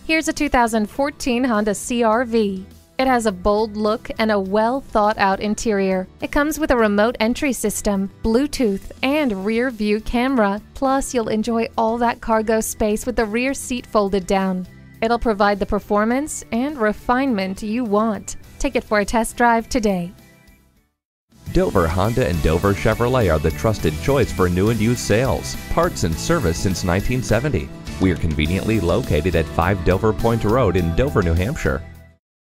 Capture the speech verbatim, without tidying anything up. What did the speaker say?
Here's a two thousand fourteen Honda C R V. It has a bold look and a well-thought-out interior. It comes with a remote entry system, Bluetooth, and rear view camera. Plus, you'll enjoy all that cargo space with the rear seat folded down. It'll provide the performance and refinement you want. Take it for a test drive today. Dover Honda and Dover Chevrolet are the trusted choice for new and used sales, parts, and service since nineteen seventy. We are conveniently located at five Dover Point Road in Dover, New Hampshire.